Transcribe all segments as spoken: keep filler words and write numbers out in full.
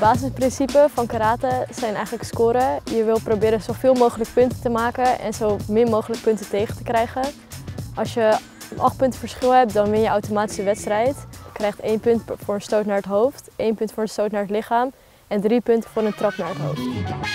basisprincipes van karate zijn eigenlijk scoren. Je wil proberen zoveel mogelijk punten te maken en zo min mogelijk punten tegen te krijgen. Als je acht punten verschil hebt, dan win je automatisch de wedstrijd. Je krijgt één punt voor een stoot naar het hoofd, één punt voor een stoot naar het lichaam en drie punten voor een trap naar het hoofd.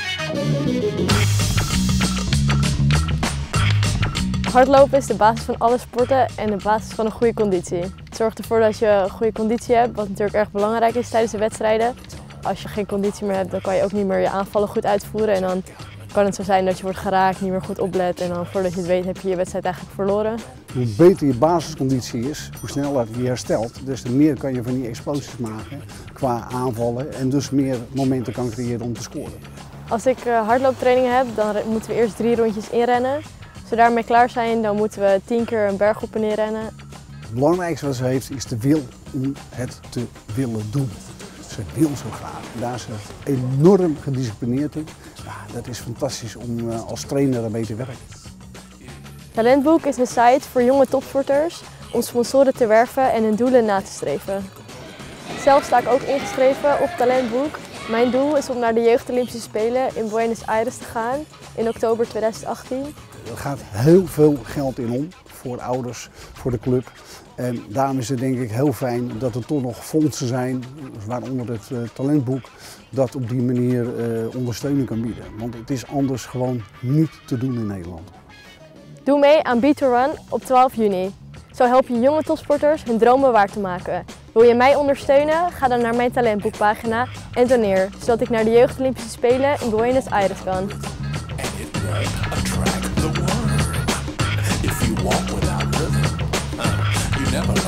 Hardlopen is de basis van alle sporten en de basis van een goede conditie. Het zorgt ervoor dat je een goede conditie hebt, wat natuurlijk erg belangrijk is tijdens de wedstrijden. Als je geen conditie meer hebt, dan kan je ook niet meer je aanvallen goed uitvoeren. En dan kan het zo zijn dat je wordt geraakt, niet meer goed oplet en dan voordat je het weet heb je je wedstrijd eigenlijk verloren. Hoe beter je basisconditie is, hoe sneller je herstelt, des te meer kan je van die explosies maken qua aanvallen en dus meer momenten kan creëren om te scoren. Als ik hardlooptrainingen heb, dan moeten we eerst drie rondjes inrennen. Als we daarmee klaar zijn, dan moeten we tien keer een berg op en neer rennen. Het belangrijkste wat ze heeft is de wil om het te willen doen. Ze wil zo graag. Daar is ze enorm gedisciplineerd in. Ja, dat is fantastisch om als trainer ermee te werken. Talentboek is een site voor jonge topsporters om sponsoren te werven en hun doelen na te streven. Zelf sta ik ook ingeschreven op Talentboek. Mijn doel is om naar de Jeugd Olympische Spelen in Buenos Aires te gaan in oktober tweeduizend achttien. Er gaat heel veel geld in om voor ouders, voor de club. En daarom is het denk ik heel fijn dat er toch nog fondsen zijn, waaronder het uh, Talentboek, dat op die manier uh, ondersteuning kan bieden. Want het is anders gewoon niet te doen in Nederland. Doe mee aan Beat to Run op twaalf juni. Zo help je jonge topsporters hun dromen waar te maken. Wil je mij ondersteunen? Ga dan naar mijn Talentboekpagina en doneer, zodat ik naar de Jeugd Olympische Spelen in Buenos Aires kan. Walk without rhythm, uh, you never